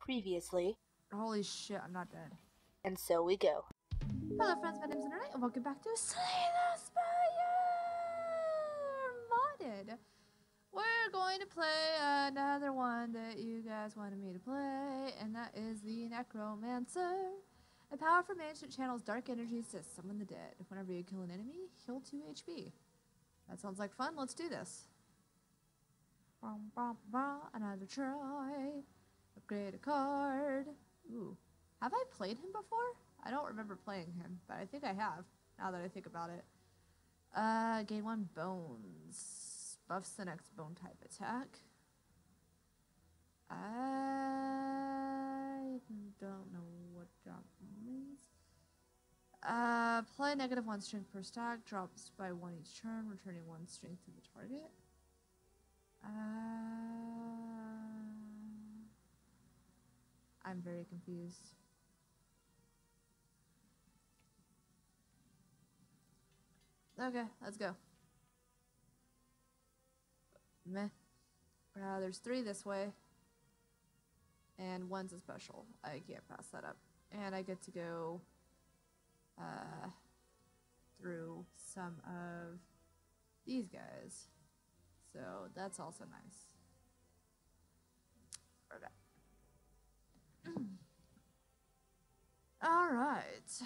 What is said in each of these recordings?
previously. Holy shit, I'm not dead. And so we go. Hello friends, my name's Internet and welcome back to Slay the Spire Modded. We're going to play another one that you guys wanted me to play, and that is the Necromancer. A powerful mage that channels dark energies to summon the dead. Whenever you kill an enemy, heal 2 HP. That sounds like fun, let's do this. Another try. Upgrade a card. Ooh. Have I played him before? I don't remember playing him, but I think I have, now that I think about it. Gain 1 bones. Buffs the next bone type attack. I don't know what drop means. Apply -1 strength per stack. Drops by 1 each turn, returning 1 strength to the target. I'm very confused. Okay, let's go. Meh. There's 3 this way. And 1's a special. I can't pass that up. And I get to go through some of these guys. So that's also nice. Okay. Alright.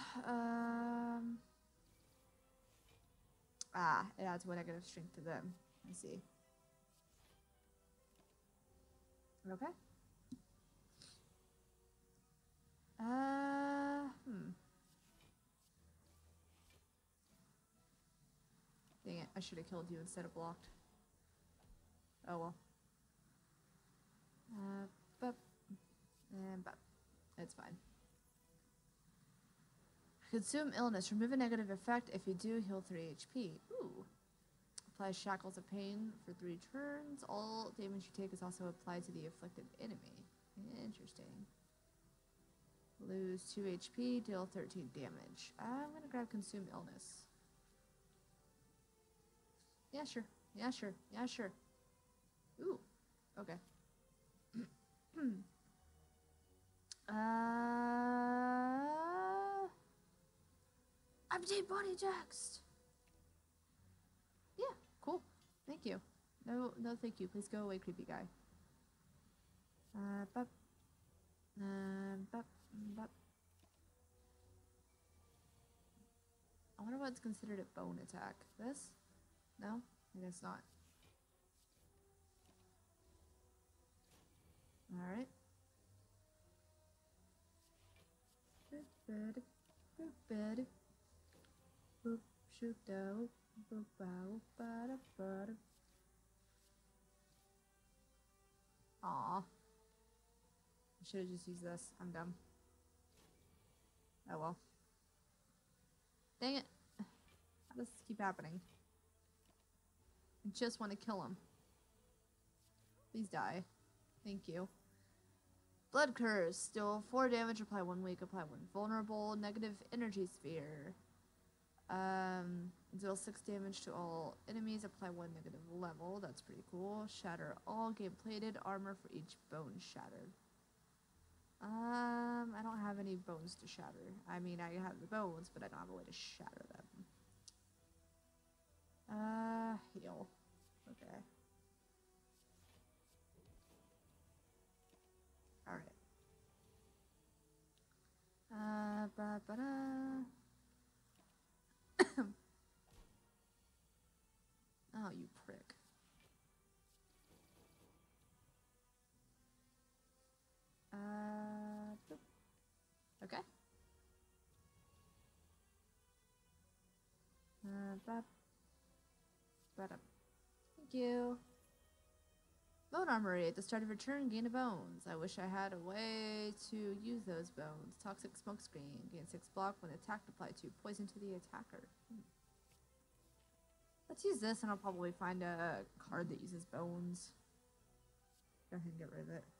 It adds 1 negative strength to them. I see. Okay. Dang it, I should have killed you instead of blocked. Oh well. But it's fine. Consume illness. Remove a negative effect. If you do, heal 3 HP. Ooh. Apply shackles of pain for 3 turns. All damage you take is also applied to the afflicted enemy. Interesting. Lose 2 HP, deal 13 damage. I'm gonna grab consume illness. Yeah, sure. Yeah, sure. Yeah, sure. Ooh. Okay. Update body text. Yeah, cool. Thank you. No, thank you. Please go away, creepy guy. I wonder what's considered a bone attack. This? No? I guess not. Alright. Boop, shoot, do, boop, bow, bada, bada. Aw. I should have just used this. I'm dumb. Oh well. Dang it. How does this keep happening? I just want to kill him. Please die. Thank you. Blood Curse. Deal 4 damage, apply 1 weak, apply 1 vulnerable. Negative energy sphere. Deal 6 damage to all enemies, apply 1 negative level. That's pretty cool. Shatter all. Gain plated armor for each bone shattered. I don't have any bones to shatter. I mean, I have the bones, but I don't have a way to shatter them. Heal. Okay. Alright. Oh, you prick. Boop. Okay. Thank you. Bone armory. At the start of your turn, gain a bones. I wish I had a way to use those bones. Toxic smoke screen. Gain 6 block when attacked. Apply 2 poison to the attacker. Let's use this and I'll probably find a card that uses bones. Go ahead and get rid of it.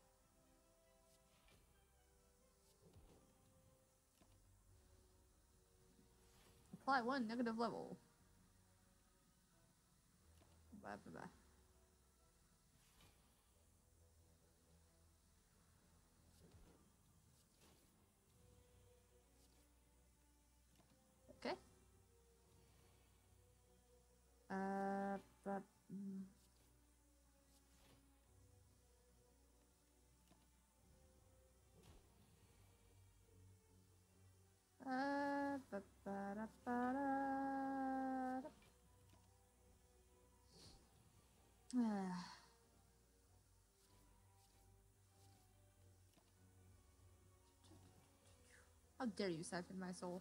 Apply 1 negative level. Blah, blah, blah. How dare you siphon my soul?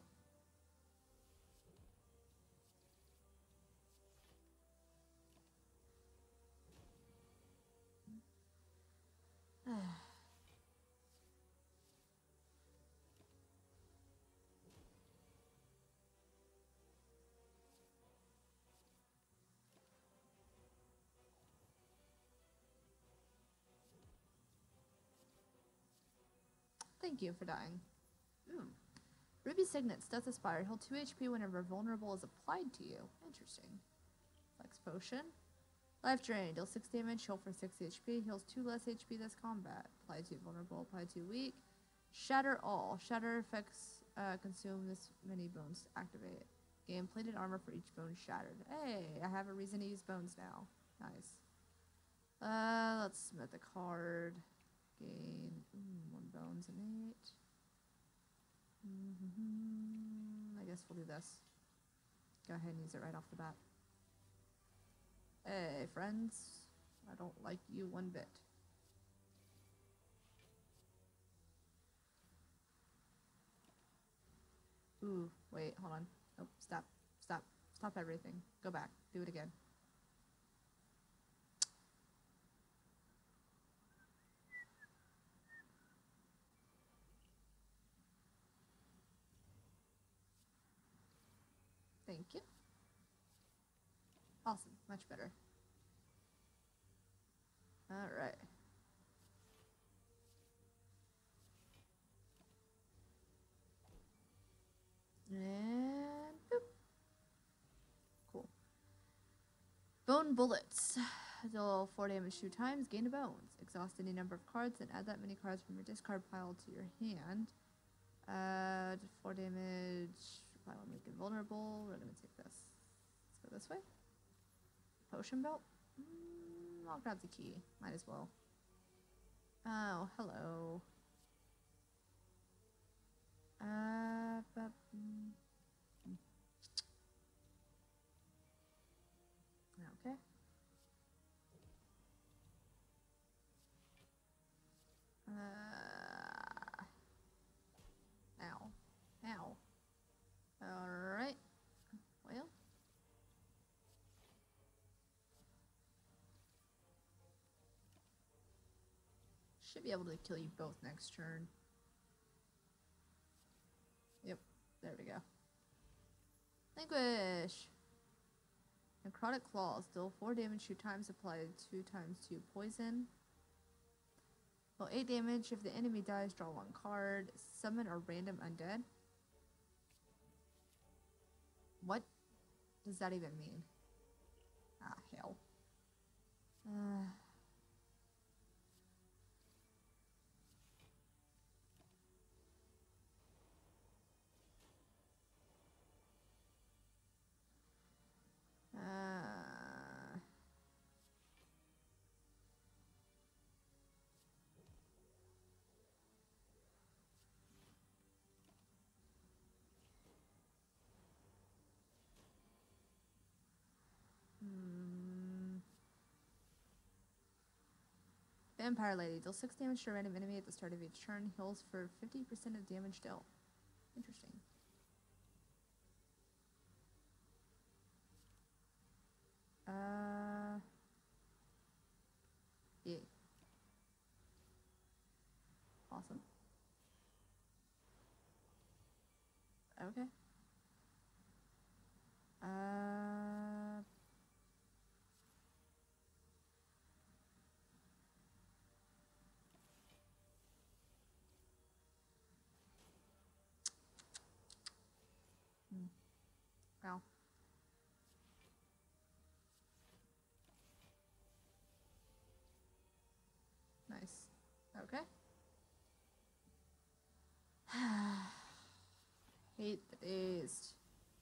Thank you for dying. Ooh. Ruby Signet, Death Aspire. Heal 2 HP whenever vulnerable is applied to you. Interesting. Flex Potion. Life Drain. Deal 6 damage. Heal for 6 HP. Heals 2 less HP this combat. Apply to vulnerable. Apply to weak. Shatter all. Shatter effects consume this many bones to activate. Gain plated armor for each bone shattered. Hey, I have a reason to use bones now. Nice. Let's smith a card. Gain 1 bones and 8. I guess we'll do this. Go ahead and use it right off the bat. Hey, friends. I don't like you one bit. Ooh, wait, hold on. Oh, stop. Stop. Stop everything. Go back. Do it again. Thank you. Awesome. Much better. Alright. And boop. Cool. Bone bullets. Deal 4 damage 2 times. Gain a bones. Exhaust any number of cards and add that many cards from your discard pile to your hand. 4 damage. Apply 1 weak and vulnerable. We're gonna take this. Let's go this way. Potion belt. I'll grab the key. Might as well. Oh, hello. Okay. Ow. Ow. Alright. Well. Should be able to kill you both next turn. Yep. There we go. Languish. Necrotic Claws. Deal 4 damage 2 times. Apply 2 times 2 poison. Well, 8 damage. If the enemy dies, draw 1 card. Summon a random undead. What does that even mean? Ah, hell. Vampire Lady. Deal 6 damage to a random enemy at the start of each turn. Heals for 50% of damage dealt. Interesting. Yeah. Awesome. Okay. Wow. Nice. Okay. Hate the dazed.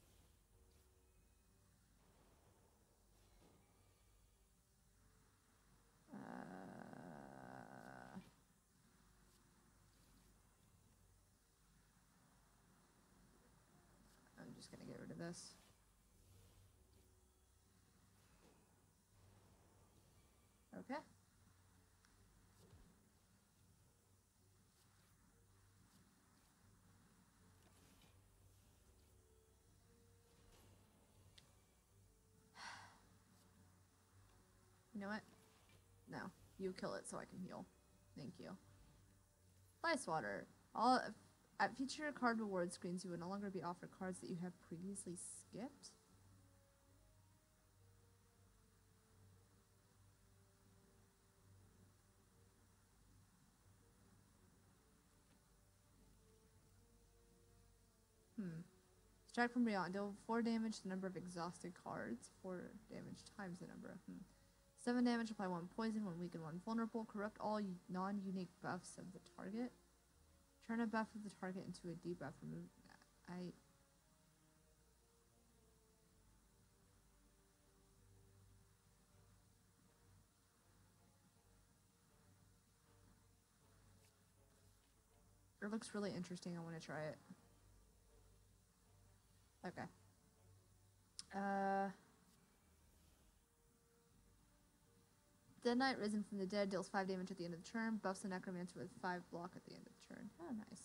I'm just gonna get rid of this. Okay. You know what? No. You kill it so I can heal. Thank you. Ice water. All at future card reward screens, you will no longer be offered cards that you have previously skipped. Strike from beyond. Deal 4 damage to the number of exhausted cards. 4 damage times the number. 7 damage. Apply 1 poison, 1 weak, and 1 vulnerable. Corrupt all non-unique buffs of the target. Turn a buff of the target into a debuff. Remove. It looks really interesting. I want to try it. Okay. Dead Knight risen from the dead deals 5 damage at the end of the turn. Buffs the Necromancer with 5 block at the end of the turn. Oh, nice.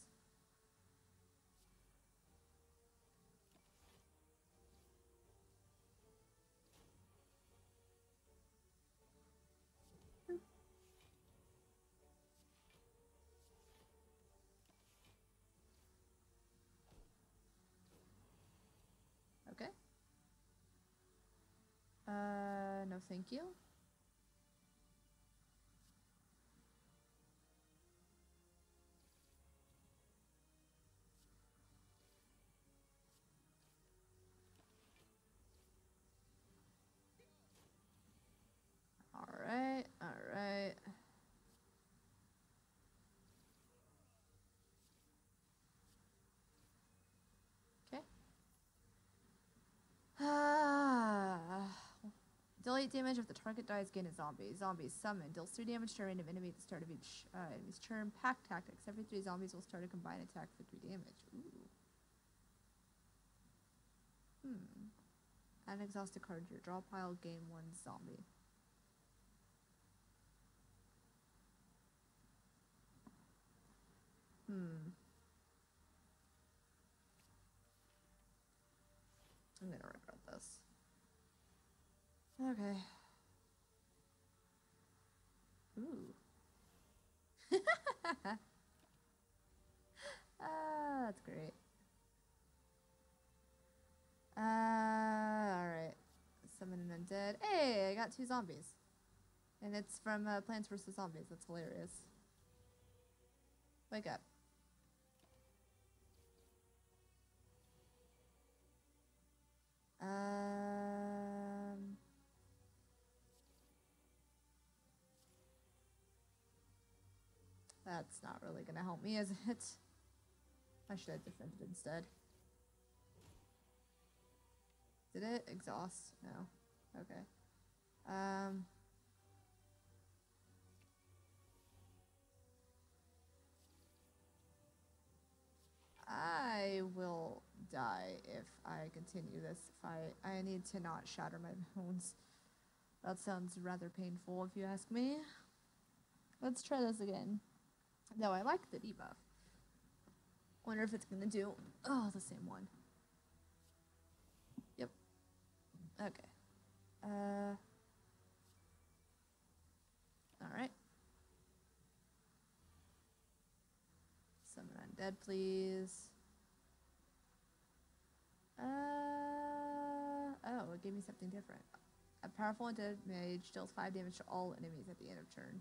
Okay. No thank you. Alright, alright. Okay. Deal 8 damage if the target dies, gain a zombie. Zombies summoned. Deals 3 damage to a random enemy at the start of each enemy's turn. Pack tactics. Every 3 zombies will start a combined attack for 3 damage. Ooh. Add an exhausted card to your draw pile. Gain 1 zombie. I'm gonna regret this. Okay. Ooh. That's great. Alright. Summon an undead. Hey, I got 2 zombies. And it's from Plants vs. Zombies. That's hilarious. Wake up. That's not really gonna help me, is it? I should have defended instead. Did it? Exhaust? No. Okay. I will die if I continue this fight. I need to not shatter my bones. That sounds rather painful if you ask me. Let's try this again. Though I like the debuff. Wonder if it's gonna do, the same one. Yep. Okay. Alright. Summon undead, please. Oh, it gave me something different. A powerful undead mage deals 5 damage to all enemies at the end of turn.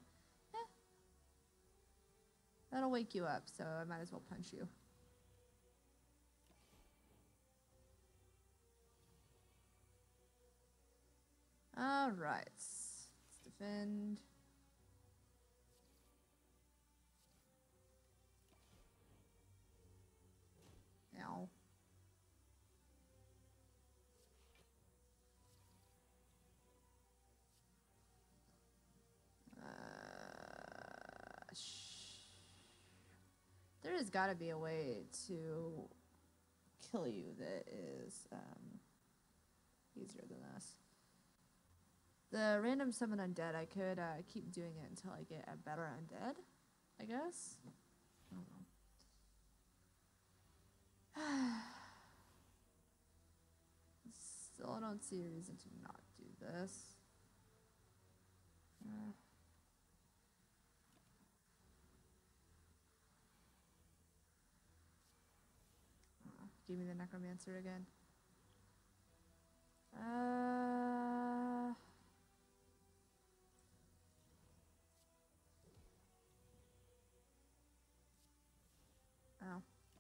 That'll wake you up, so I might as well punch you. Alright. Let's defend. Ow. There has got to be a way to kill you that is easier than this. The random summon undead, I could keep doing it until I get a better undead, I guess. I don't know. Still, I don't see a reason to not do this. Give me the necromancer again. Oh.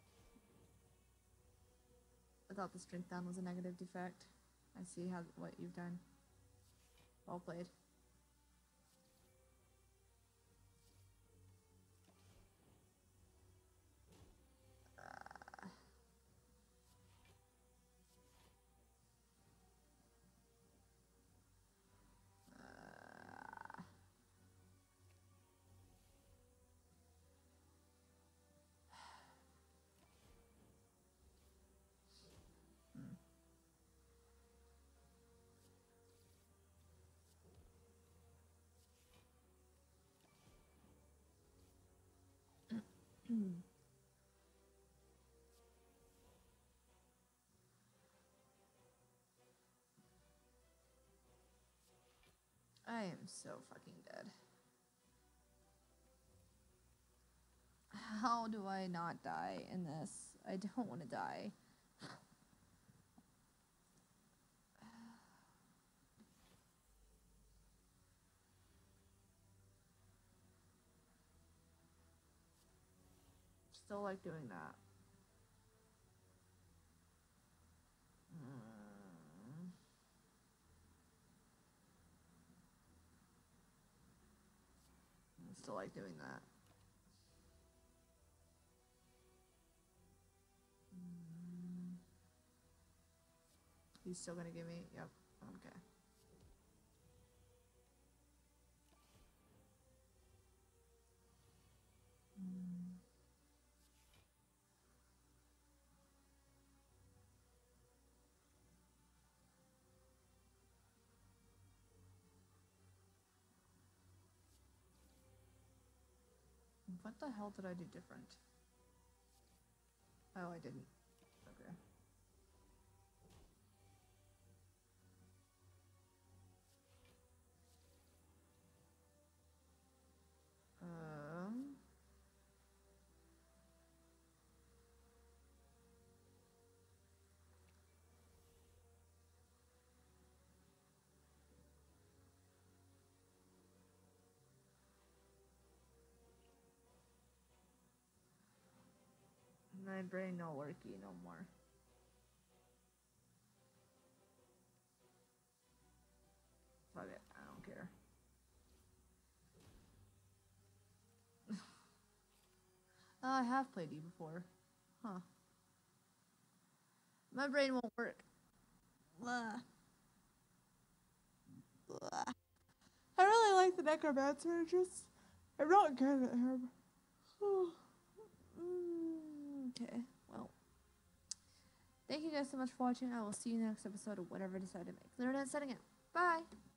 I thought the strength down was a negative defect. I see what you've done. Well played. I am so fucking dead. How do I not die in this? I don't want to die. Still like doing that. Still like doing that. He's still gonna give me. Yep. Okay. What the hell did I do different? Oh, I didn't. Okay. My brain no worky no more. Fuck it, I don't care. Oh, I have played you before. Huh. My brain won't work. Blah. Blah. I really like the necromancer, I'm not good at him. Okay, well. Thank you guys so much for watching. I will see you in the next episode of whatever I decide to make. Internet setting it. Bye!